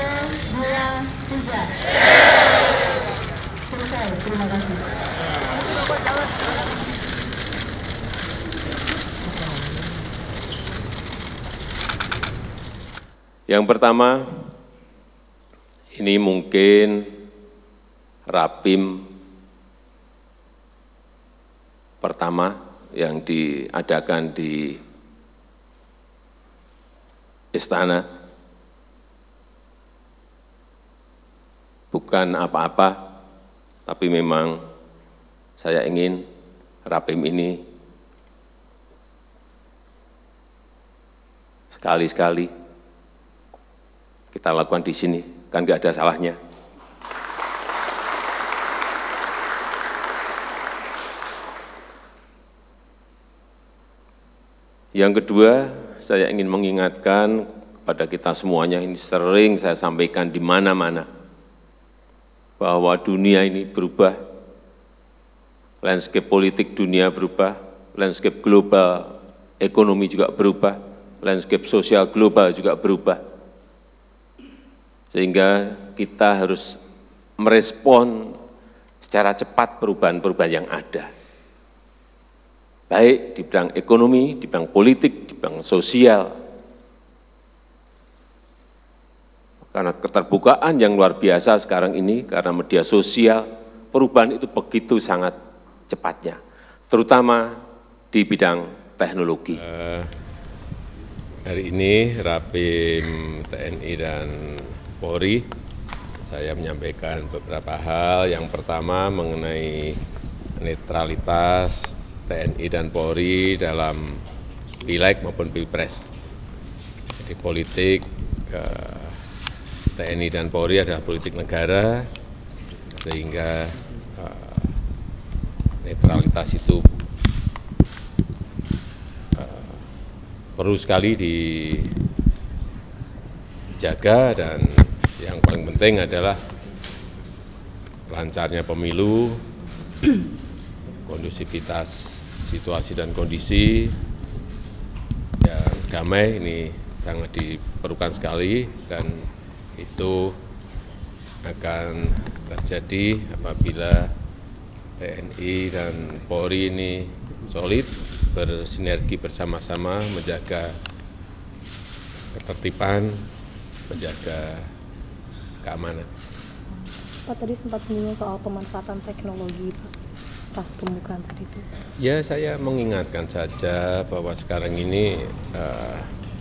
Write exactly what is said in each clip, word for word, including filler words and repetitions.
dua, tiga. Selesai, terima kasih. Yang pertama, ini mungkin Rapim pertama yang diadakan di Istana. Bukan apa-apa, tapi memang saya ingin Rapim ini sekali-sekali kita lakukan di sini, kan nggak ada salahnya. Yang kedua, saya ingin mengingatkan kepada kita semuanya, ini sering saya sampaikan di mana-mana, bahwa dunia ini berubah, landscape politik dunia berubah, landscape global ekonomi juga berubah, landscape sosial global juga berubah. Sehingga kita harus merespon secara cepat perubahan-perubahan yang ada. Baik di bidang ekonomi, di bidang politik, di bidang sosial. Karena keterbukaan yang luar biasa sekarang ini, karena media sosial, perubahan itu begitu sangat cepatnya. Terutama di bidang teknologi. Uh, hari ini Rapim T N I dan Polri, saya menyampaikan beberapa hal. Yang pertama mengenai netralitas T N I dan Polri dalam pileg maupun pilpres. Jadi politik eh, T N I dan Polri adalah politik negara, sehingga eh, netralitas itu eh, perlu sekali dijaga, dan yang paling penting adalah lancarnya pemilu, kondusivitas situasi dan kondisi yang damai ini sangat diperlukan sekali, dan itu akan terjadi apabila T N I dan Polri ini solid, bersinergi bersama-sama menjaga ketertiban, menjaga keamanan. Pak, tadi sempat menyinggung soal pemanfaatan teknologi, Pak, pas pembukaan tadi itu. Ya, saya mengingatkan saja bahwa sekarang ini uh,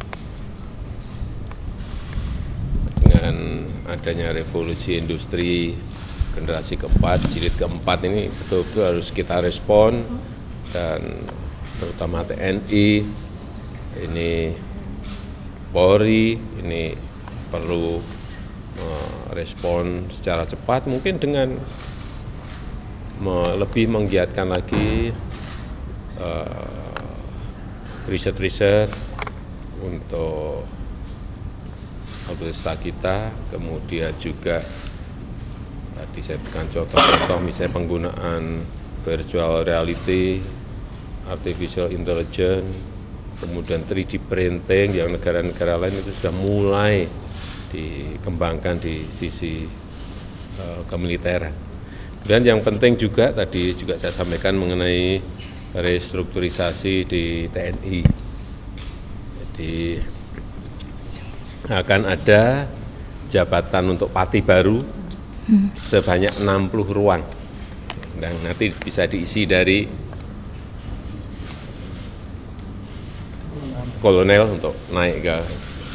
dengan adanya revolusi industri generasi keempat, jilid keempat ini betul-betul harus kita respon, dan terutama T N I, ini Polri, ini perlu merespon secara cepat, mungkin dengan lebih menggiatkan lagi riset-riset uh, untuk alutsista kita, kemudian juga tadi saya berikan contoh-contoh misalnya penggunaan virtual reality, artificial intelligence, kemudian tiga D printing yang negara-negara lain itu sudah mulai dikembangkan di sisi uh, kemiliteran. Dan yang penting juga tadi juga saya sampaikan mengenai restrukturisasi di T N I. Jadi akan ada jabatan untuk Pati baru sebanyak enam puluh ruang, dan nanti bisa diisi dari kolonel untuk naik ke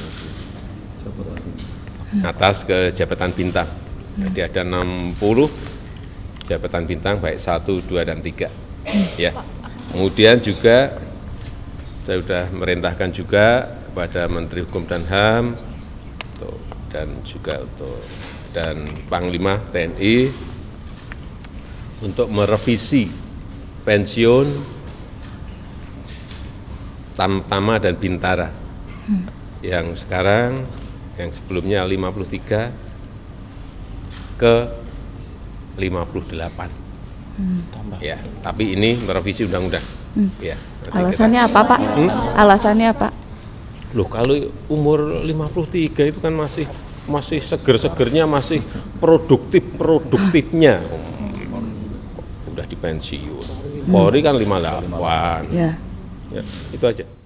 atas ke jabatan bintang. Jadi ada enam puluh jabatan bintang, baik satu, dua, dan tiga. Ya. Kemudian juga saya sudah merintahkan juga kepada Menteri Hukum dan H A M untuk, dan juga untuk dan Panglima T N I untuk merevisi pensiun Tamtama dan Bintara hmm. yang sekarang, yang sebelumnya lima puluh tiga ke lima puluh delapan. Hmm. Ya, tapi ini merevisi undang-undang. Hmm. Ya, alasannya kita, apa, Pak? Hmm? Alasannya apa? Loh, kalau umur lima puluh tiga itu kan masih masih seger-segernya, masih produktif-produktifnya. Udah di pensiun. Polri kan lima puluh delapan. Ya. Ya, itu aja.